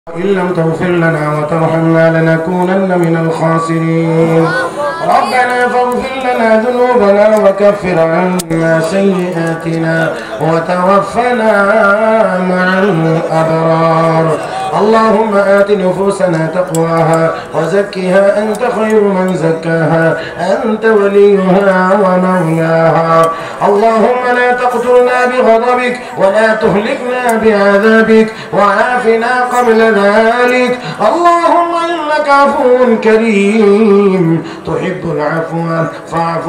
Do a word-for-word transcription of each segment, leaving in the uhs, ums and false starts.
إن لم تغفر لنا وترحمنا لنكونن من الخاسرين. ربنا فاغفر لنا ذنوبنا وكفر عنا سيئاتنا وتوفنا مع الأبرار. اللهم آت نفوسنا تقواها وزكها أنت خير من زكاها أنت وليها ومولاها. اللهم لا تقتلنا بغضبك ولا تهلكنا بعذابك وعافنا قبل ذلك. اللهم إنك عفو كريم تحب العفو فاعف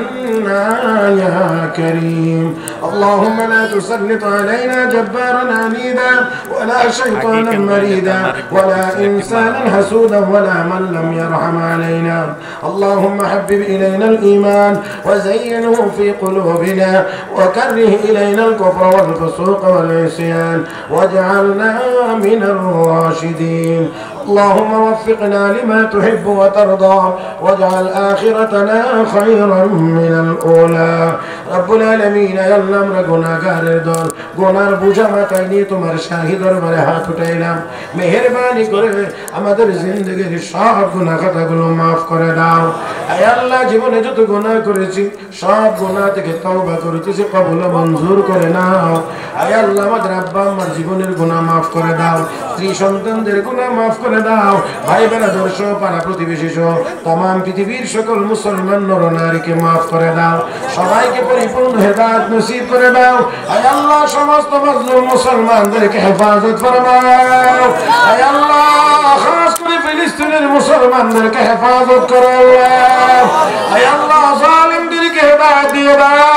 عنا يا كريم. اللهم لا تسلط علينا جبارا عنيدا ولا شيطانا مريدا ولا إنسانا حسودا ولا من لم يرحم علينا. اللهم حبب إلينا الإيمان وزينه في قلوبنا وكره إلينا الكفر والفسوق والعصيان واجعلنا من الراشدين. اللهم وفقنا لما تحب وترضى واجعل آخرتنا خيرا من الأولى. رب العالمين يلا আমরা গুনাহগারের দল, গুনার বোঝা মাথায় নিয়ে তোমার শাহী দরবারে হাত উঠাইলাম। মেহেরবানি করে আমাদের জিন্দেগির সব গুনাহ খাতাগুলো মাফ করে দাও। আয় আল্লাহ, জীবনে যত গুনাহ করেছি সব গুনাহ থেকে তওবা করতেছি, কবুল মঞ্জুর করে নাও। আয় আল্লাহ, আমাদের আব্বা আম্মার জীবনের গুনাহ মাফ করে দাও, স্ত্রী সন্তানদের গুনাহ মাফ করে দাও, ভাই বেরাদর সহ পাড়া প্রতিবেশী সহ तमाम পৃথিবীর সকল মুসলমান নর নারীকে মাফ করে দাও, সবাইকে পরিপূর্ণ হেদায়েত নসিব করে দাও। আয় আল্লাহ, সমস্ত মাজলুম মুসলমানদেরকে হেফাজত ফরমাও। আয় আল্লাহ, খাস করে ফিলিস্তিনের মুসলমানদেরকে হেফাজত করো আল্লাহ। আয় আল্লাহ, জালিমদেরকে হেদায়েত দিয়ে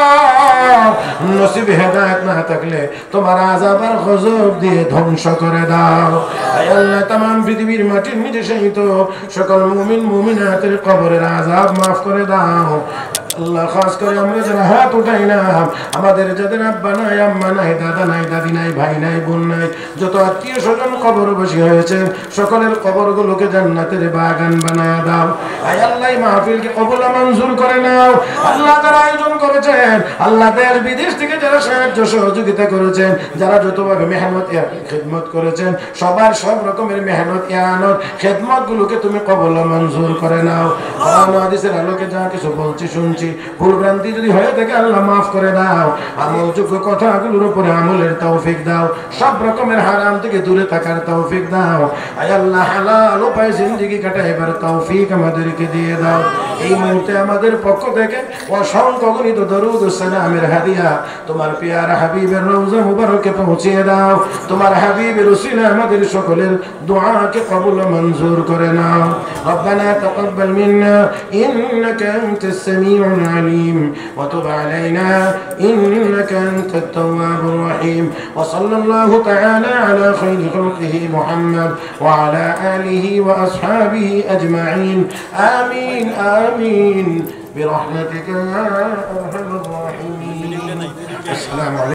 দাও, নসিবে হেদায়েত না থাকলে তোমার আযাব আর গজব দিয়ে ধ্বংস করে দাও। আয় আল্লাহ, तमाम পৃথিবীর মাটির নিচে শহীদ সকল মুমিন মুমিনাতের কবরের আযাব মাফ করে দাও। আল্লাহ, খাস করে আমরা যারা হাত উঠাই না, আমাদের যাদের আব্বা নাই, আম্মা নাই, দাদা নাই, দাদি নাই, ভাই নাই, বোন নাই, যত আত্মীয় স্বজন কবরবাসী হয়েছে সকলের কবরগুলোকে জান্নাতের বাগান বানায় দাও। আয় আল্লাহ, মাহফিলকে কবুল মঞ্জুর করে নাও। আল্লাহ, যারা আয়োজন করেছেন, আল্লাহ দেশ বিদেশ থেকে যারা সাহায্য সহযোগিতা করেছেন, যারা যতভাবে মেহনত খিদমত করেছেন, সবার সব রকমের মেহনত ইয়ানত খিদমত গুলোকে তুমি কবুল মঞ্জুর করে নাও। কোরআন হাদিসের আলোকে যা কিছু বলছি শুনছি, ভুল ভ্রান্তি যদি হয়ে থাকে আল্লাহ মাফ করে দাও। আমলযোগ্য কথাগুলোর উপরে আমলের তৌফিক দাও, সব রকমের হারাম থেকে দূরে থাকার তৌফিক দাও। আয় আল্লাহ, হালাল উপায়ে জিন্দেগি কাটাইবার তৌফিক আমাদেরকে দিয়ে দাও। এই মুহূর্তে আমাদের পক্ষ থেকে অসংখ্য গণিত দরুদ ও সালামের হাদিয়া তোমার পিয়ারা হাবিবের রওজা মুবারকে পৌঁছিয়ে দাও। তোমার হাবিবের উসিলা আমাদের সকলের দুআকে কবুল মঞ্জুর করে নাও। রব্বানা তাকাব্বাল মিন্না ইন্নাকা আনতাস সামিউল আলিম ওয়া তুব আলাইনা ইন্নাকা আনতাত তাওয়াবুর রহিম। ওয়া সাল্লাল্লাহু তাআলা আলা খায়রি খালকিহি মুহাম্মদ ওয়া আলা আলিহি ওয়া আসহাবিহি আজমাইন। আমিন আমিন برحمتك يا أرحم الراحمين. السلام عليكم।